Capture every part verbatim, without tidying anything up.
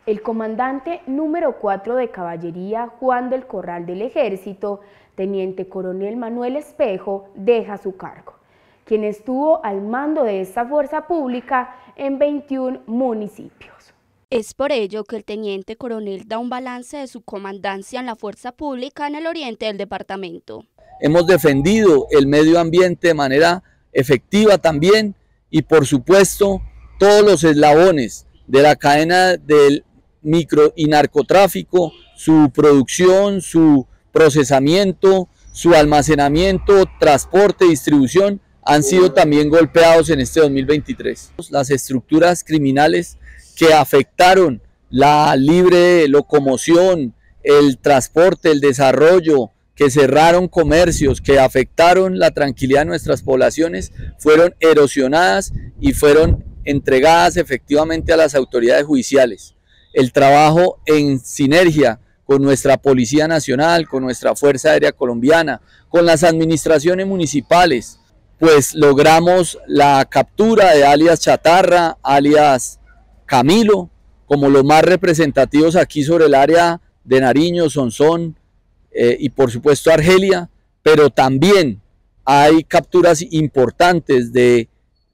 El comandante número cuatro de Caballería Juan del Corral del Ejército, teniente coronel Manuel Espejo, deja su cargo, quien estuvo al mando de esta fuerza pública en veintiún municipios. Es por ello que el teniente coronel da un balance de su comandancia en la fuerza pública en el oriente del departamento. Hemos defendido el medio ambiente de manera efectiva también y por supuesto todos los eslabones de la cadena del micro y narcotráfico, su producción, su procesamiento, su almacenamiento, transporte, distribución, han sido también golpeados en este dos mil veintitrés. Las estructuras criminales que afectaron la libre locomoción, el transporte, el desarrollo, que cerraron comercios, que afectaron la tranquilidad de nuestras poblaciones, fueron erosionadas y fueron entregadas efectivamente a las autoridades judiciales. El trabajo en sinergia con nuestra Policía Nacional, con nuestra Fuerza Aérea Colombiana, con las administraciones municipales, pues logramos la captura de alias Chatarra, alias Camilo, como los más representativos aquí sobre el área de Nariño, Sonsón eh, y por supuesto Argelia, pero también hay capturas importantes de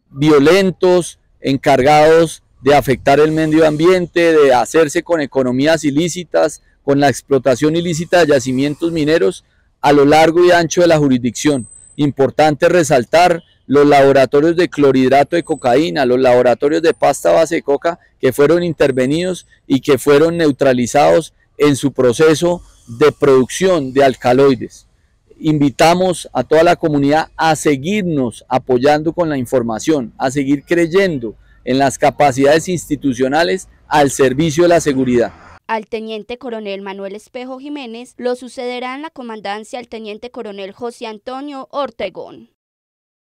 violentos encargados de afectar el medio ambiente, de hacerse con economías ilícitas, con la explotación ilícita de yacimientos mineros a lo largo y ancho de la jurisdicción. Importante resaltar los laboratorios de clorhidrato de cocaína, los laboratorios de pasta base de coca que fueron intervenidos y que fueron neutralizados en su proceso de producción de alcaloides. Invitamos a toda la comunidad a seguirnos apoyando con la información, a seguir creyendo en las capacidades institucionales al servicio de la seguridad. Al teniente coronel Manuel Espejo Jiménez lo sucederá en la comandancia el teniente coronel José Antonio Ortegón.